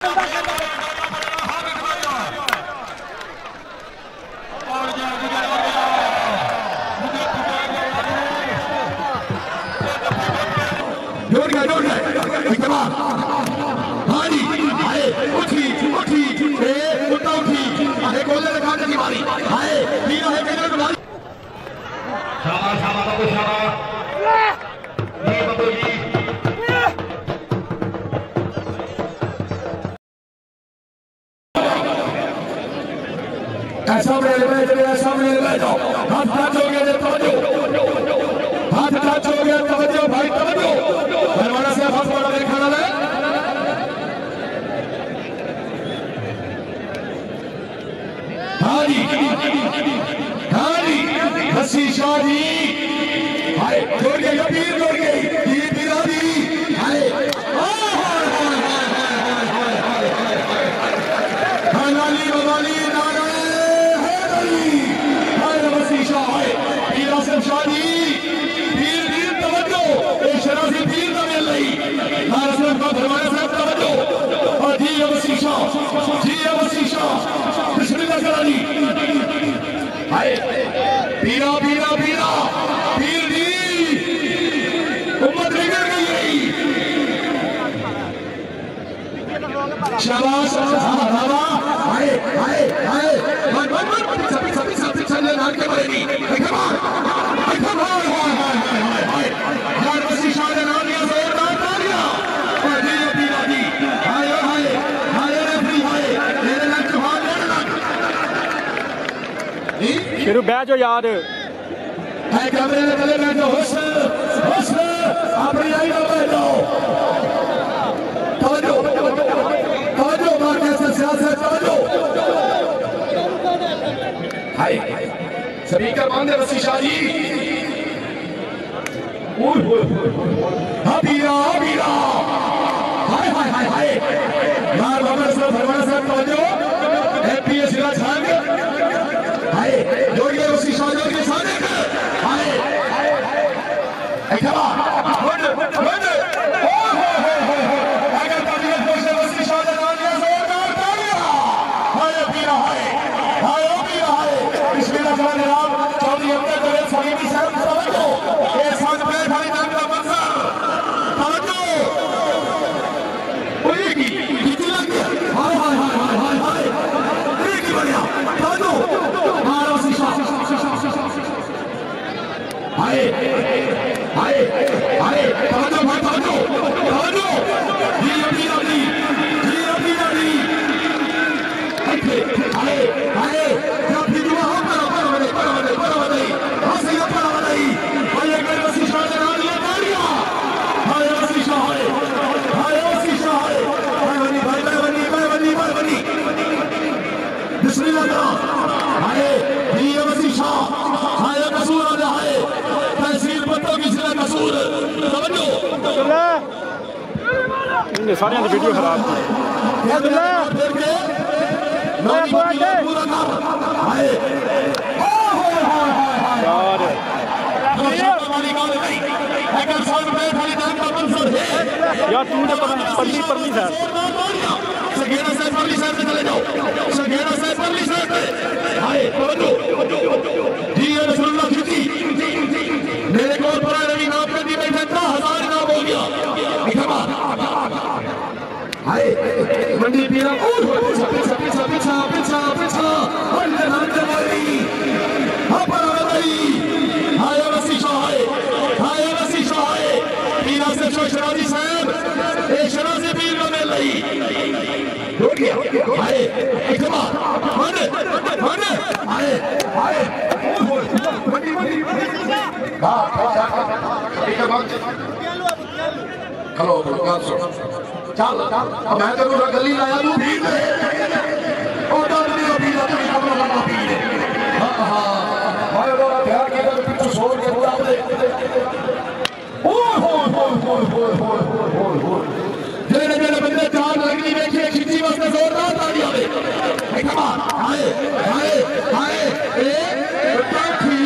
शुरू बैठो यार स्पीकर बंद है वसी शाह जी हाय हाय हाय हाय यार बाबा भरवाना साहब तवज्जो एमपीएस जिला झांग हाय जोड़िए वसी शाह जोड़ के सामने हाय कमा अगर तबीयत खुश है वसी शाह ने नाम लिया जोरदार तालियां हाय पीरा हाय हाय पीरा हाय बिस्मिल्लाह जनाब चौधरी अब्दुल जलील फरीदी साहब तवज्जो ये साथ में भाई नाम का मंजर तवज्जो ओए की कितनी लग गया हाय हाय हाय हाय हाय एक ही बढ़िया तवज्जो मारो वसी शाह हाय हाय हाय तवज्जो भाई तवज्जो तवज्जो जी पीरा दी हाय हाय जब भी दुआ हो पर हंसी पर नहीं हाय अगर वसी शाह ने नाम लिया तालियां हाय वसी शाह हाय वसी शाह हाय बनी बिस्मिल्लाह हाय ये वसी शाह हाय कसूर आ हाय तहसील पत्तों की जिला कसूर समझो इनने सारे वीडियो खराब की पूरा नाम हाय यार यार तूने परली साहब सगेरा साहब परली साहब चले जाओ सगेरा साहब परली साहब हाय जी रसूलुल्लाह खिची मेरे को पूरा रवि नाम पे दी बैठे 10,000 नाम हो गया हाय मंडी पीरा पीछा हाय वसी शाह पीरा से जो शराजी साहब ए शराजी पीर को मिल रही हो गया हाय इकमा मन हाय हेलो चल मैं तेरू गली लाया तू भीड़ दे ओ डर नहीं भीड़ तू कमरा लगा भीड़ हां हाय बड़ा प्यार के पीछे छोड़ के पूरा दे ओ हो जेने बंदे जान लगनी देखिए खिची वास्ते जोरदार तालियां दे कमान हाय ए उठाठी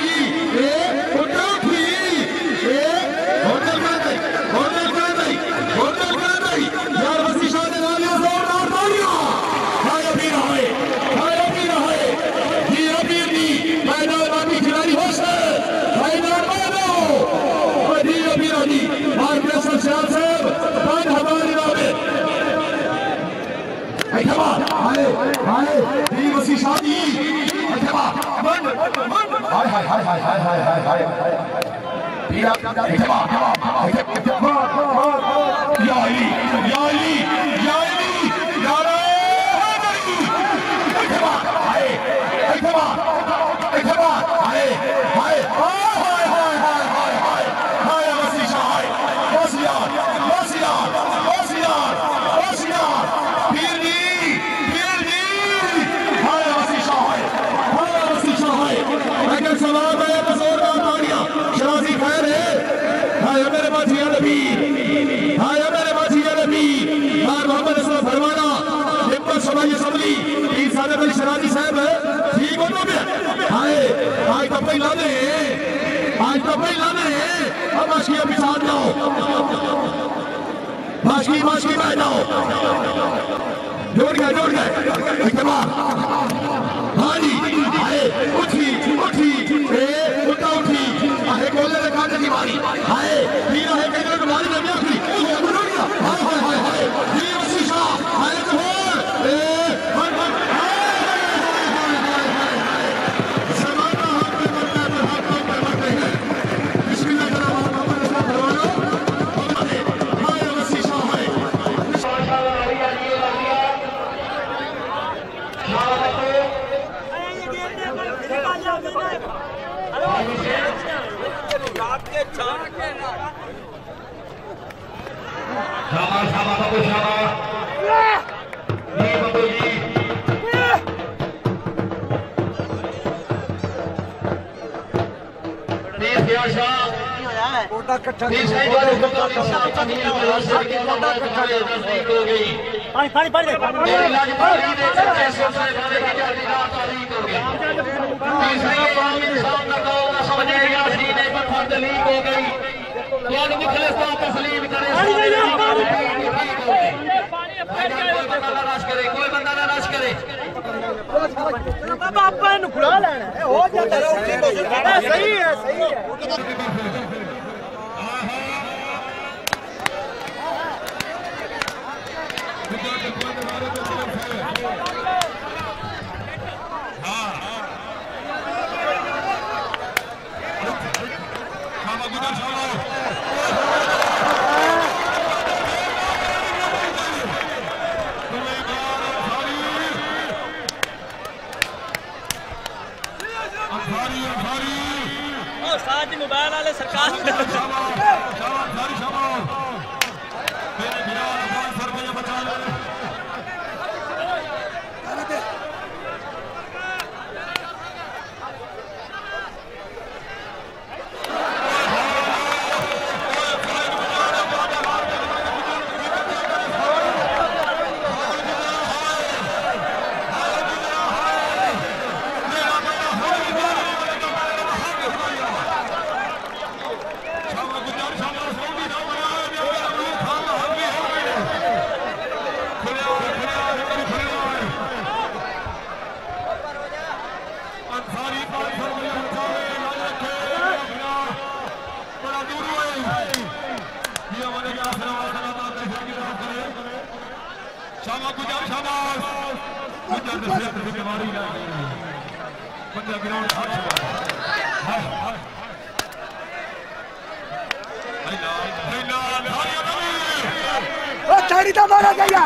होटल कर दई यार वसी शाह ने नाम लिया जोरदार तालियां इतबार हाय हाय दी वसी शादी इतबार हाय हाय हाय हाय हाय हाय हाय हाय पीरा इतबार या अली या अली या अली या रही इतबार हाय इतबार इतबार हाय हाय हाय हाय हाय हाय हाय हाय वसी शाह वसियार वसियार वसियार वसियार पीरनी पीरनी हाय वसी शाह हाय वसी शाह अगर सवाल है तो जोरदार तालियां शराजी खैर है हाय मेरे बाजी नबी हाय मेरे बाजी नबी हाय मोहम्मद रसूल फरमाना हिम्मत समाई असम्बली पीर साहब अली शराजी साहब ठीक हो तो हाय आज तो पहला ने अब बाशिया बिछाड़ जाओ बाशी बाशी बैठ जाओ जोड़ गए इतबार हाँ जी हाय उठी उठी उठा उठी अरे कोले ने काटे की मारी हाय पीरा है कहीं तो मारी नहीं आखिरी हाय हाय हाय हाय ये वसी शाह हाय कबूल शाबाश शाबाश बाबू शाबाश ये बाबू जी प्लीज देव शाह कोटा इकट्ठा इस सही बात को शाह तमील मुलाजिम की कोटा इकट्ठा नजदीक हो गई पानी इलाज पानी दे चलते सोचे खाने की जाती रात तारीख हो गई इस सही पानी इंसान ना कहो ना समझे यासीन ने पर दलील हो गई याद मुखलिस को तस्लीम करे कोई बंदा ना रश करे बाबा आपा नु खुला लेना है हो जाता है सही है मोबाइल वाले सरकार मारा गया